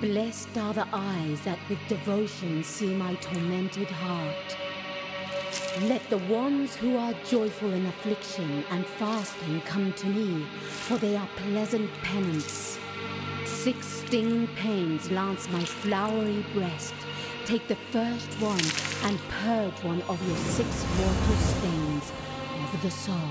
Blessed are the eyes that with devotion see my tormented heart. Let the ones who are joyful in affliction and fasting come to me, for they are pleasant penance. 6 stinging pains lance my flowery breast. Take the first one and purge one of your 6 mortal stains of the soul.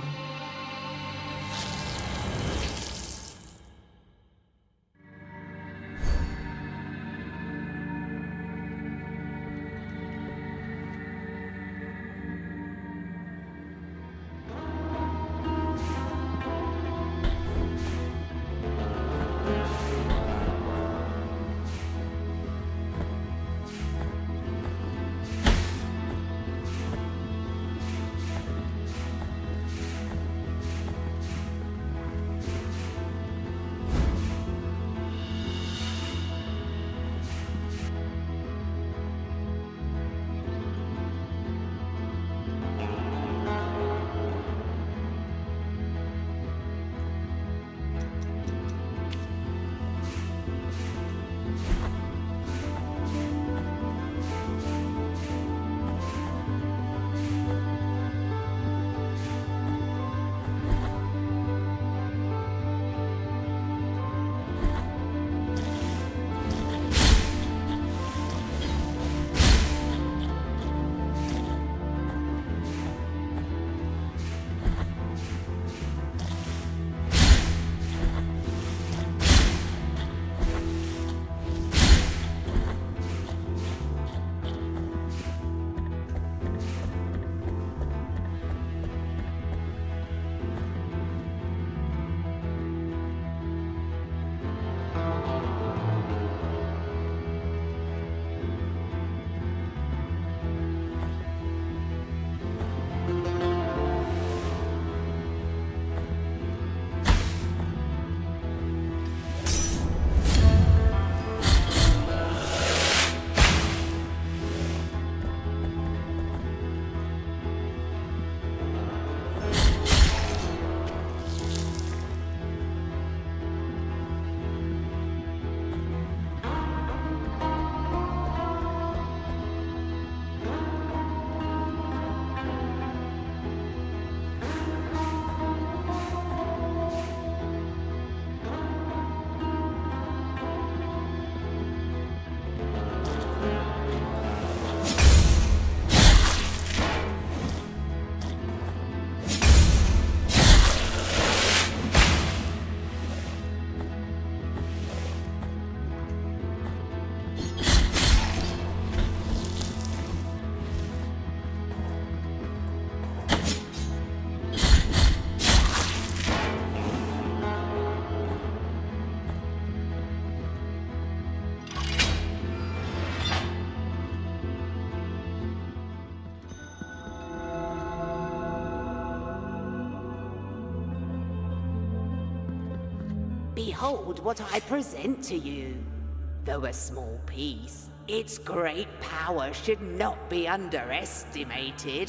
Behold what I present to you. Though a small piece, its great power should not be underestimated.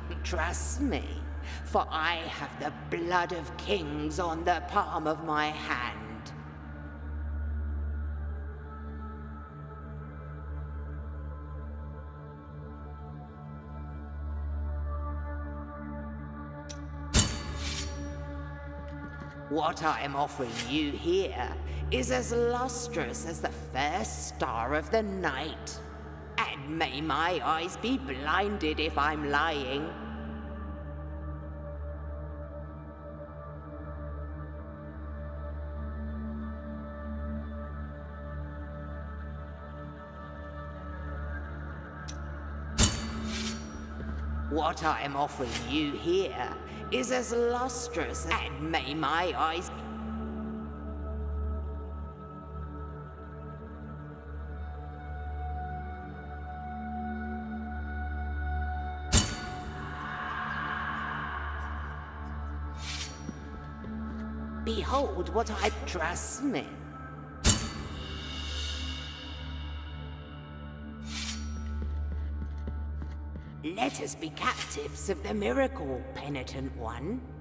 Trust me, for I have the blood of kings on the palm of my hand. What I am offering you here is as lustrous as the first star of the night. And may my eyes be blinded if I'm lying. What I am offering you here is as lustrous, and may my eyes... Behold what I... Trust me. Let us be captives of the miracle, penitent one.